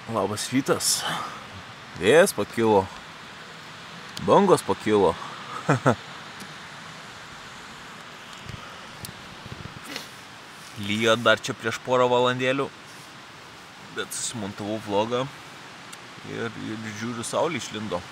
Labas rytas. Vėjas pakilo. Bangos pakilo. Lyja dar čia prieš porą valandėlių. Bet susimontavau vlogą. Ir žiūriu, saulė išlindo.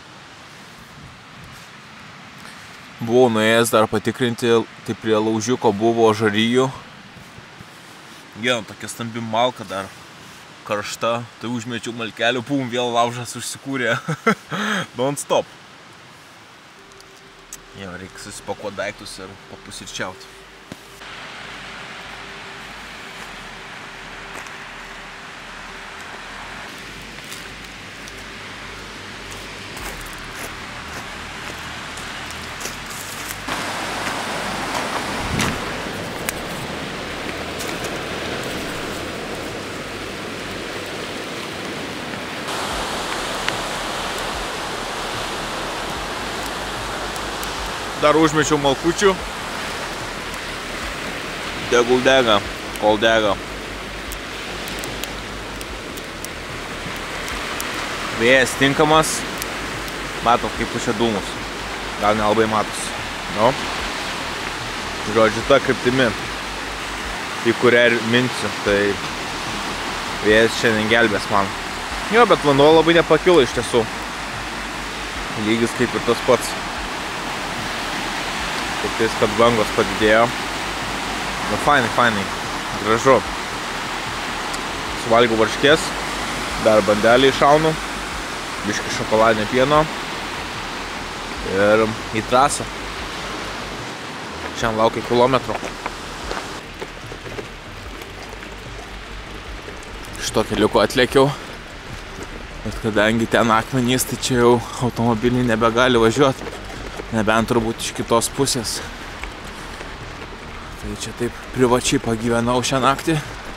Buvau nuėjęs dar patikrinti, tai prie laužiuko buvo žarijų. Viena tokia stambi malka dar karšta, tai užmečiau malkelių, pum, vėl laužas užsikūrė. Non stop. Jo, reikia susipakuoti daiktus ir papusryčiauti. Dar užmečiau malkučių. Tegul dega, kol dega. Vėjas tinkamas. Matot, kaip pučia dūmus. Gal nelabai matosi. No. Žodžiu, ta kryptimi, į kurią ir minsiu, tai vėjas šiandien gelbės man. Jo, bet vanduo labai nepakilo iš tiesų. Lygis kaip ir tas pats. Tiktais, kad bangos padidėjo. Nu, fainai. Gražu. Suvalgiau varškės. Dar bandelį iššaunu. Biškį šokoladinio pieno. Ir į trasą. Šiandien laukia kilometro. Šito keliuko atlėkiau. Bet kadangi ten akmenys, tai čia jau automobiliai nebegali važiuoti. Nebent turbūt iš kitos pusės. Tai čia taip privačiai pagyvenau šią naktį.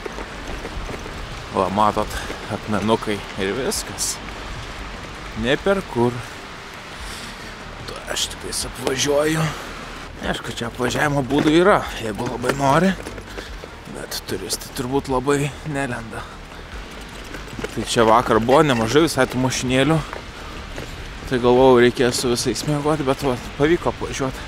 Va, matot, akmenukai ir viskas. Ne per kur. Tu aš tiktais apvažiuoju. Aišku, čia apvažiavimo būdų yra, jeigu labai nori. Bet turistai turbūt labai nelenda. Tai čia vakar buvo nemažai visai tų mašinėlių. Tai galvojau, reikės su visais miegoti, bet va, pavyko apvažiuoti.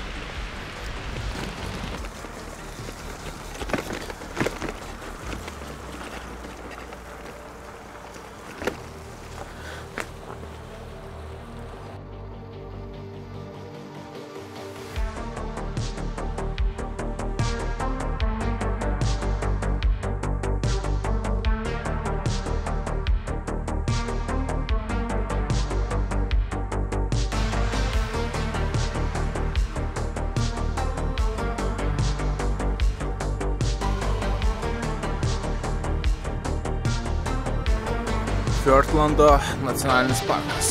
Fiordlando nacionalinis parkas.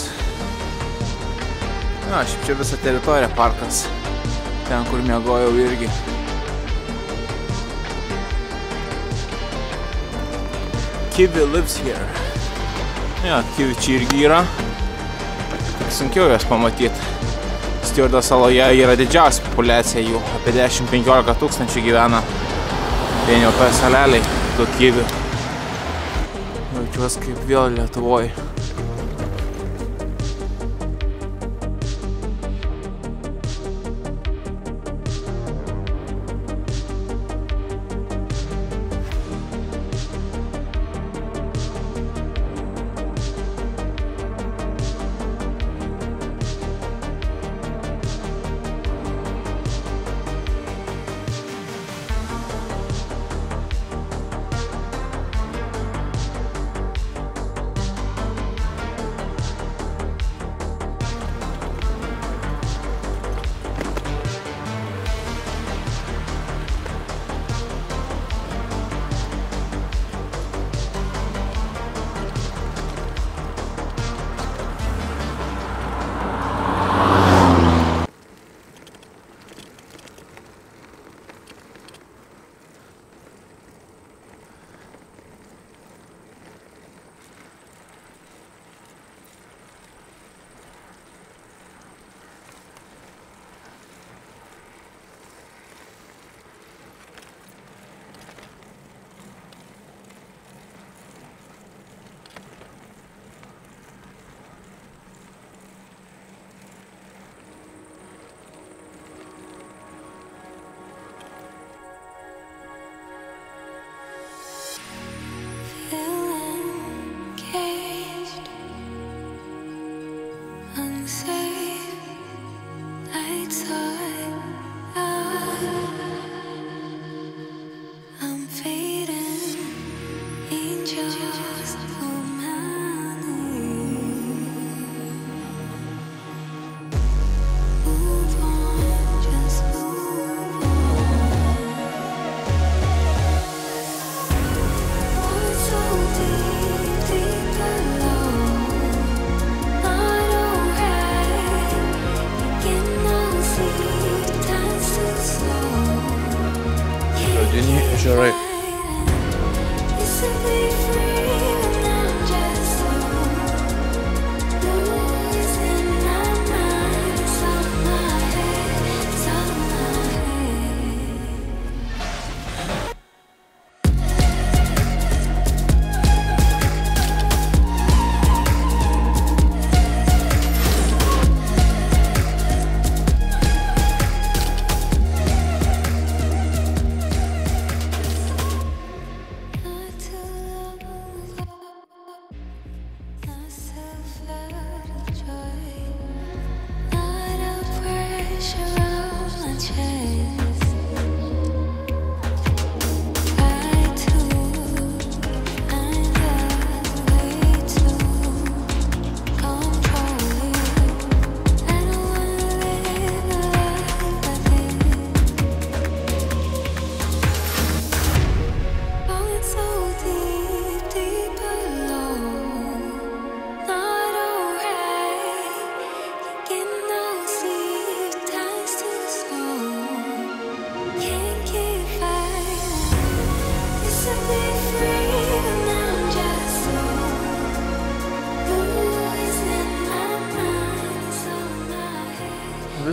Na, šiaip čia visa teritorija parkas. Ten, kur miegojau irgi. Kiwi lives here. Ja, kiwi čia irgi yra. Tik sunkiau jas pamatyti. Stjordo saloje yra didžiausia populiacija jų. Apie 10-15 tūkstančių gyvena. Vien jau toje saleliai, tų kiwi. Jaučiuos kaip vėl Lietuvoj.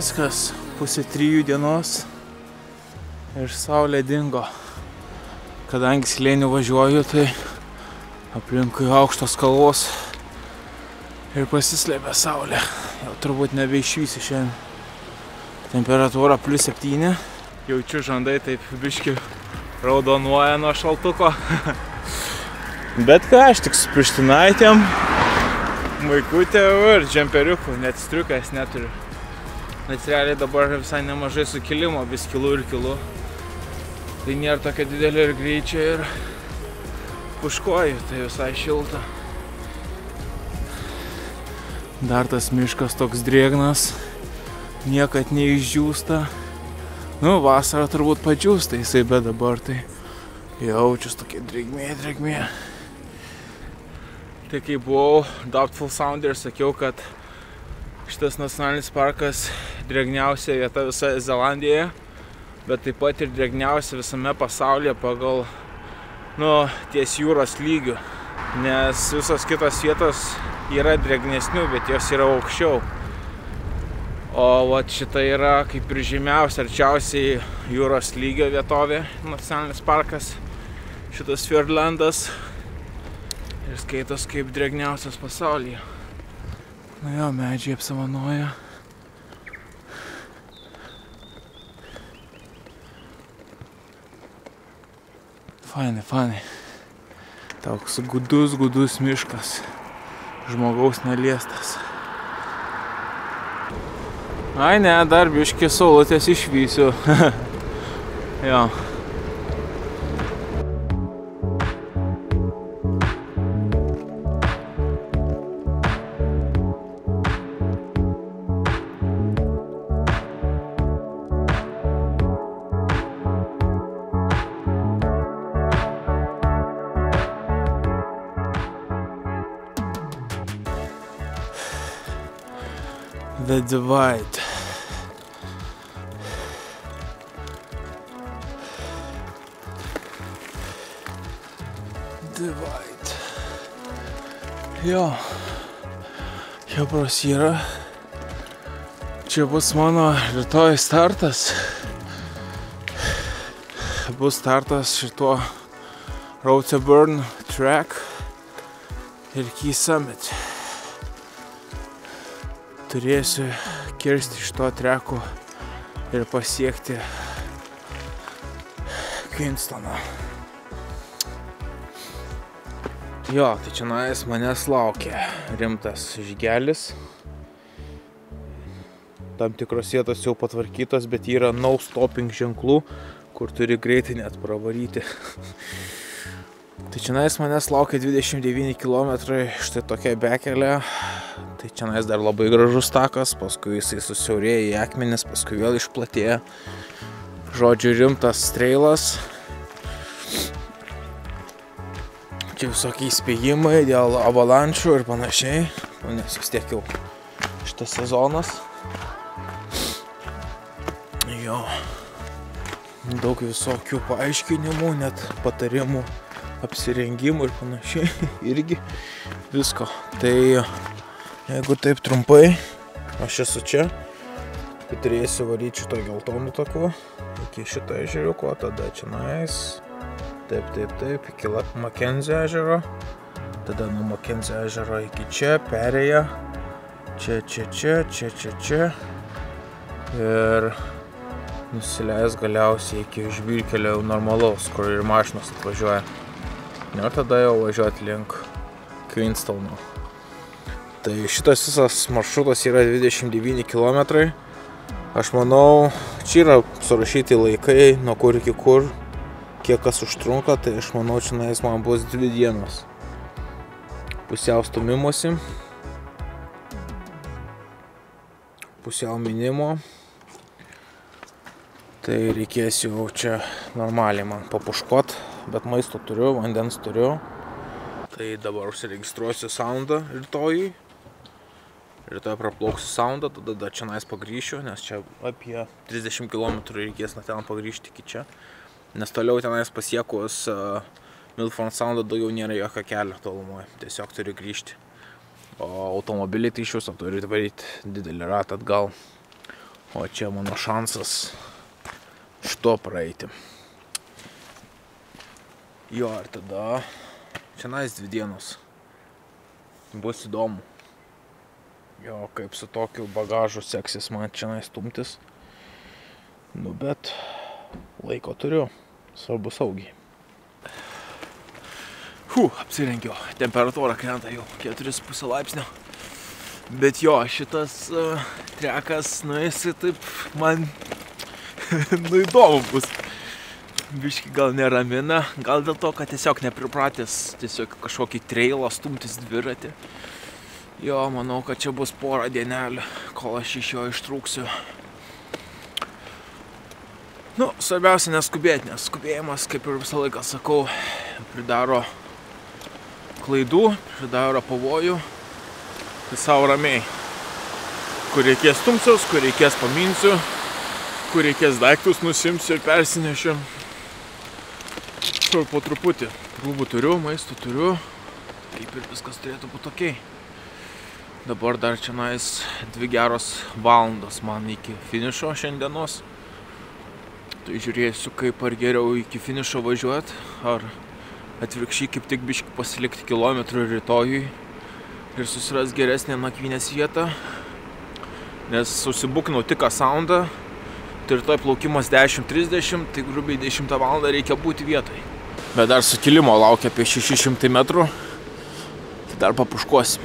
viskas, 2:30 dienos ir saulė dingo. Kadangi slėniu važiuoju, tai aplinkui aukštos kalvos ir pasislėpė saulė. Jau turbūt nebeišvysi šiandien. Temperatūra +7. Jaučiu žandai taip biški raudonuoja nuo šaltuko. Bet ką, aš tik su pirštinaitėm, maikutė ir džemperiukų, net striukės neturiu. Nes realiai dabar visai nemažai sukilimo, vis kilu ir kilu. Tai nėra tokia didelė ir greičia ir puškoju, tai visai šilta. Dar tas miškas toks drėgnas, niekad neišdžiūsta. Nu, vasarą turbūt padžiūsta jisai, bet dabar tai jaučius tokia drėgmė. Tai kai buvau Doubtful Sound ir sakiau, kad šitas nacionalinis parkas drėgniausia vieta visoje Zelandijoje, bet taip pat ir drėgniausia visame pasaulyje pagal, ties jūros lygių. Nes visos kitos vietos yra drėgnesnių, bet jos yra aukščiau. O vat šita yra kaip ir žemiausia, arčiausiai jūros lygio vietovė, nacionalinis parkas, šitas Fiordlandas. Ir skaitos kaip drėgniausias pasaulyje. Na jo, medžiai apsavanoja. Fainai. Toks gudus miškas. Žmogaus neliestas. Ai ne, dar biškį saulutės išvysiu. Jo. The Divide. Jo, chebros yra. Čia bus mano rytoj startas. Bus startas šituo Road to Burn track ir Key Summit. Turėsiu kirsti šito treko ir pasiekti Queenstoną. Jo, tai čia manęs laukia rimtas žygelis. Tam tikros vietos jau patvarkytos, bet yra no stopping ženklų, kur turi greitai net pravaryti. Tai čia manęs laukia 29 km, štai tokia bekelė. Tai čia dar labai gražus takas, paskui jisai susiaurėja į akmenis, paskui vėl išplatėja. Žodžiu, rimtas trailas. Čia visokie įspėjimai dėl avalančių ir panašiai, nes vis tiek jau šitas sezonas. Jo, daug visokių paaiškinimų, net patarimų, apsirengimų ir panašiai, irgi visko. Tai jeigu taip trumpai, aš esu čia, tai turėsiu varyti šito geltonų taku iki šito ežeriuko, tada čia taip, iki Makenzio ežero, tada nuo Makenzio ežero iki čia, perėja, čia ir nusileis galiausiai iki žvyrkelio normalaus, kur ir mašinos atvažiuoja. Ir tada jau važiuoti link Queenstono. Tai šitas visas maršrutas yra 29 km. Aš manau, čia yra surašyti laikai, nuo kur iki kur, kiek kas užtrunka, tai aš manau, čia man bus 2 dienos. Pusiau stumimusi, pusiau minimo. Tai reikės jau čia normaliai man papuškot, bet maisto turiu, vandens turiu. Tai dabar užsiregistruosiu Soundą rytoj. Rytoj praplauksiu Soundą, tada čia pagrįšiu, nes čia apie 30 km reikės nuo ten pagrįžti iki čia. Nes toliau tenais pasiekus Milford Soundą daugiau nėra jokio kelio tolumoje, tiesiog turi grįžti. O automobiliai tai iš viso turi varyti didelį ratą atgal. O čia mano šansas šito praeiti. Jo, ir tada čianais 2 dienos. Bus įdomu. Jo, kaip su tokiu bagažu seksis man čianais stumtis. Nu, bet laiko turiu. Svarbu saugiai. Apsirengiau. Temperatūra krenta jau 4,5 laipsnio. Bet jo, šitas trekas, jisai taip man įdomu bus. Biški gal neramina, gal dėl to, kad tiesiog nepripratęs tiesiog kažkokį trailą stumtis dviratį. Jo, manau, kad čia bus porą dienelių, kol aš iš jo ištrūksiu. Nu, svarbiausia neskubėti, nes skubėjimas, kaip ir visą laiką sakau, pridaro klaidų, pridaro pavojų. Tai savo ramiai. Kur reikės stumsiaus, kur reikės paminsiu, kur reikės daiktus nusimsiu ir persinešiu. Šau po truputį. Rūbų turiu, maistų turiu. Kaip ir viskas turėtų būti okei. Dabar dar čianais 2 geros valandos man iki finišo šiandienos. Tai žiūrėsiu, kaip ar geriau iki finišo važiuoti, ar atvirkščiai kaip tik biškį pasilikti kilometrų rytojui ir susiras geresnę nakvynės vietą, nes susibuknau tik soundą, tai rytoj plaukimas 10:30, tai grubiai 10 valandą reikia būti vietoj. Bet dar sukilimo laukia apie 600 metrų, tai dar papuškuosim.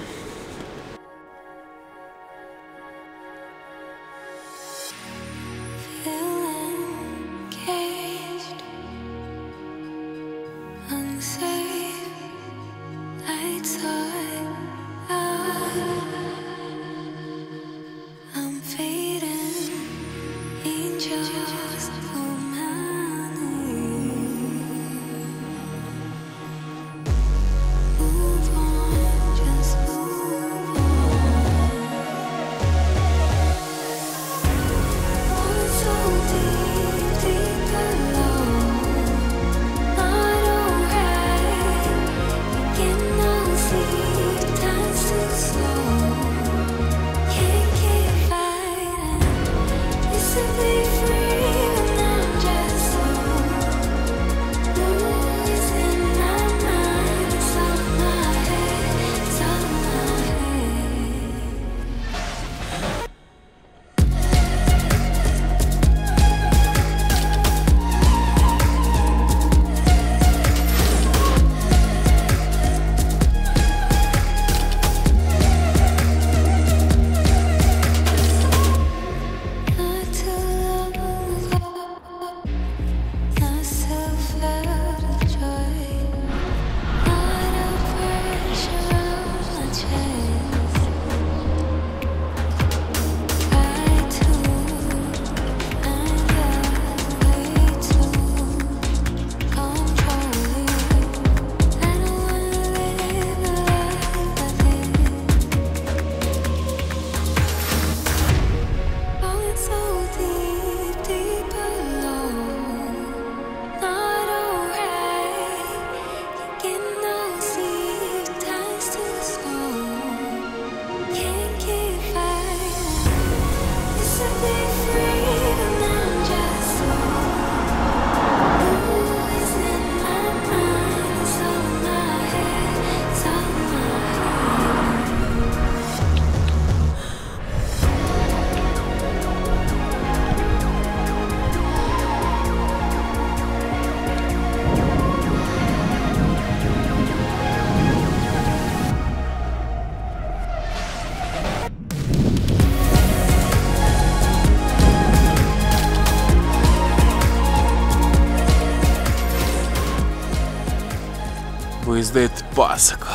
Vaizdai pasako.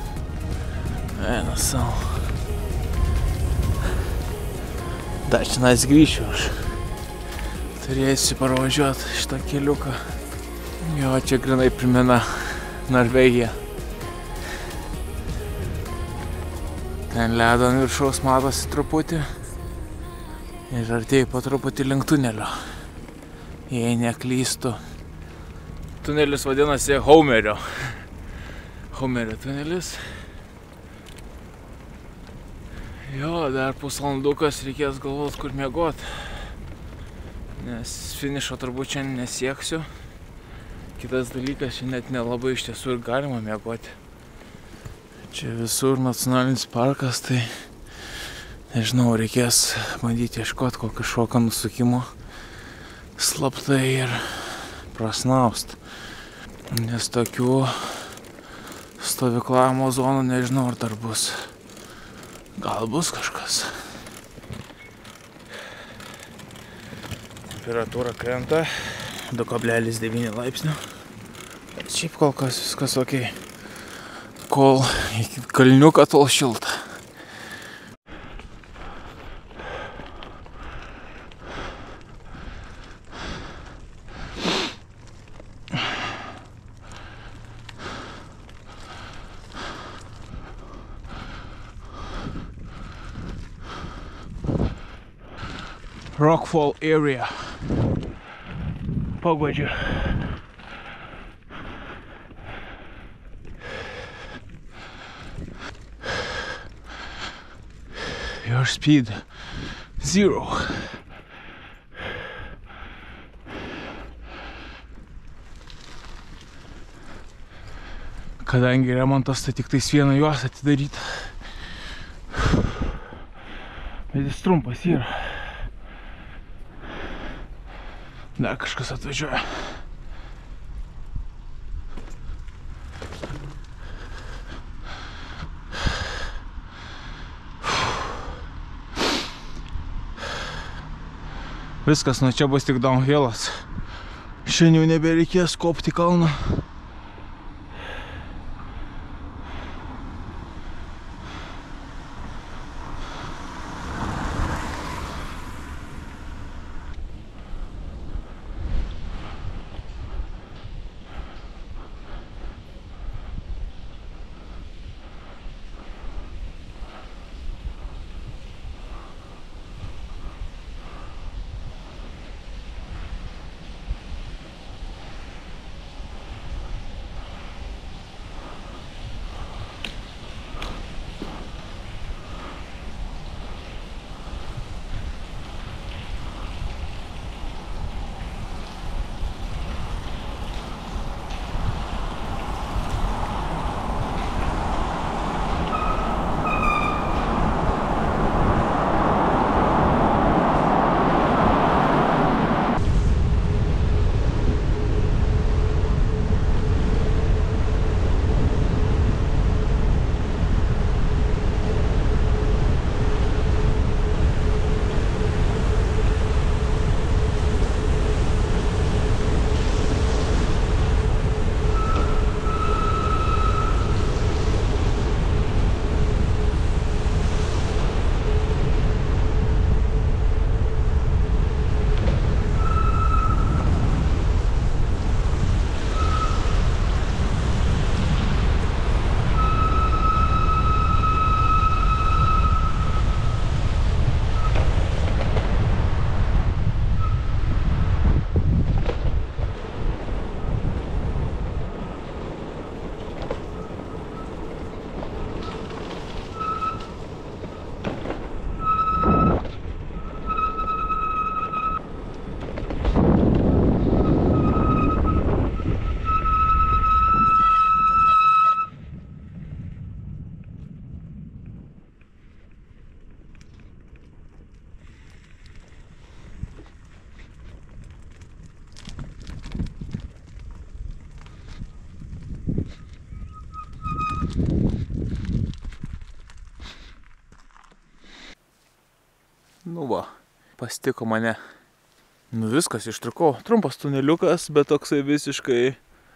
Eina savo. Dar čianais grįšiu aš. Turėsiu parvažiuoti šitą keliuką. Jo, čia grinai primena Norvegiją. Ten ledo ant viršaus matosi truputį. Ir artėju po truputį link tunelio. Jei neklystu. Tunelis vadinasi Homerio. Homerio tunelis. Jo, dar pusvalandukas reikės galvot, kur miegot. Nes finišo turbūt šiandien nesieksiu. Kitas dalykas, čia net nelabai iš tiesų ir galima miegoti. Čia visur nacionalinis parkas, tai nežinau, reikės bandyti ieškoti kažkokio nusukimo slaptai ir prasnaust. Nes tokių stovyklavimo zonų nežinau, ar dar bus. Gal bus kažkas. Temperatūra krenta 2,9 laipsnių. Šiaip kol kas viskas ok. Kol iki kalniuką tol šilta. Rockfall area. Paguodžiu. Your speed 0. Kadangi remontas, tai tik tais vieną juos atidaryta. Bet jis trumpas yra. Dar kažkas atvažiuoja. Viskas, nuo čia bus tik downhillas. Šiandien jau nebereikės kopti kalną. Nu va, pasitiko mane. Nu viskas, ištrukau. Trumpas tuneliukas, bet toksai visiškai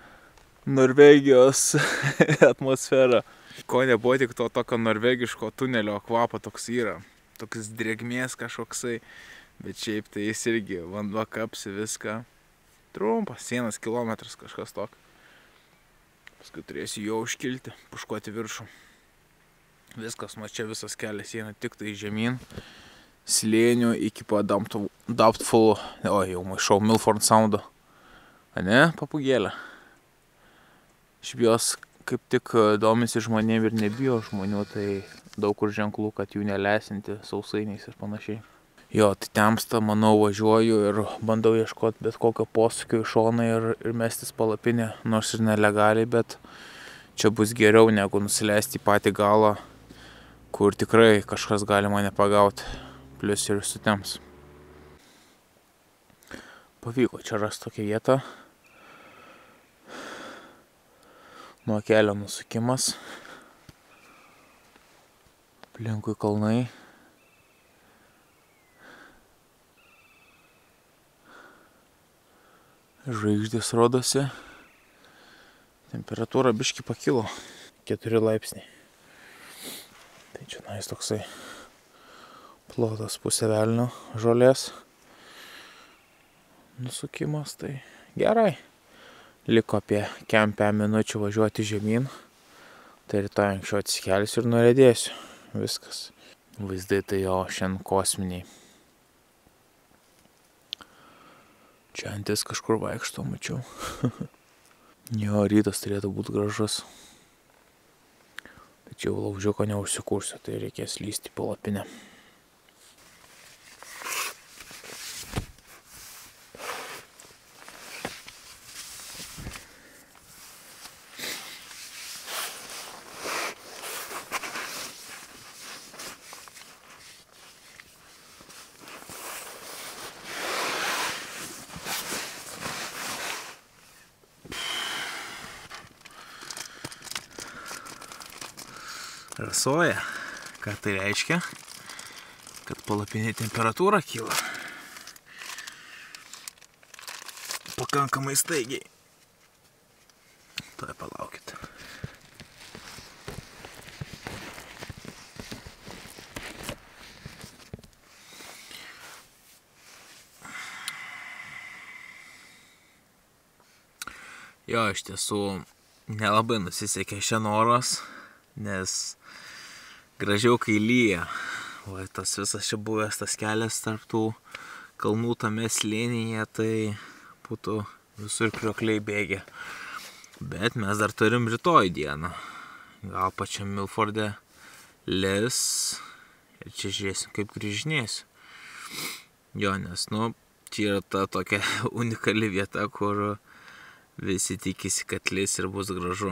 Norvegijos atmosfera. Ko nebuvo, tik to tokio norvegiško tunelio kvapo toks yra. Toks drėgmės kažkoksai. Bet šiaip tai jis irgi vanduo kapsi viską. Trumpas, 1 kilometras kažkas tokio. Paskui turėsiu jo užkilti, puškuoti viršų. Viskas, nuo čia visas kelias eina tik tai žemyn. Slėnių iki po Doubtful, jau maišau, Milford Soundo. Ane, papugėlė. Šiaip jos kaip tik domisi žmonėm ir nebijo žmonių, tai daug kur ženklų, kad jų nelesinti sausainiais ir panašiai. Jo, tai temsta, manau, važiuoju ir bandau ieškoti bet kokio posūkio į šoną ir mestis palapinę, nors ir nelegaliai, bet čia bus geriau negu nusileisti į patį galą, kur tikrai kažkas gali mane pagauti, plius ir sutems. Pavyko čia rasti tokią vietą. Nuo kelio nusukimas. Aplinkui kalnai. Žvaigždės rodosi. Temperatūra biškį pakilo. 4 laipsniai. Tai čia nais toksai plotas pusė velnio žolės. Nusukimas, tai gerai. Liko apie 5 minučių važiuoti žemyn. Tai rytoj anksčiau atsikelsiu ir nuriedėsiu. Viskas. Vaizdai tai jo šiandien kosminiai. Čia antis kažkur vaikšto, mačiau. Jo, rytas turėtų būti gražus. Tačiau laužiuko neužsikursiu, tai reikės lysti palapinę. Rasoja. Ką tai reiškia? Kad palapinė temperatūra kyla. Pakankamai staigiai. Tuoj palaukit. Jo, iš tiesų nelabai nusisekė šiandien oras, nes gražiau kai lyja. O tas visas čia buvęs tas kelias tarp tų kalnų tame slėnyje, tai būtų visur kriokliai bėgę. Bet mes dar turim rytoj dieną. Gal pačiam Milforde lis ir čia žiūrėsim, kaip grįžinėsiu. Jo, nes, čia yra ta tokia unikali vieta, kur visi tikisi, kad lis ir bus gražu.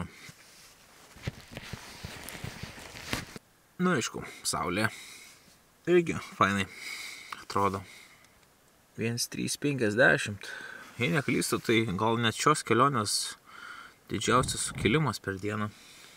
Aišku, saulė irgi fainai atrodo. 1:3:50. Jei neklystu, tai gal net šios kelionės didžiausias sukilimas per dieną.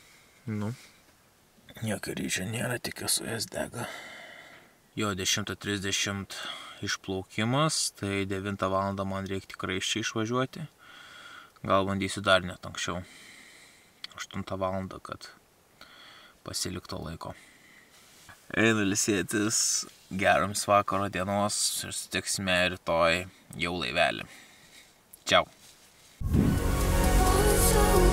Jokio ryšio nėra, tik esu jas dega. Jo, 10:30 išplaukimas, tai 9 valandą man reikia tikrai iš čia išvažiuoti. Gal bandysiu dar net anksčiau. 8 valandą, kad pasilikto laiko. Einu ilsėtis, geroms vakaro dienos ir sutiksime rytoj jau laivelį. Čiau.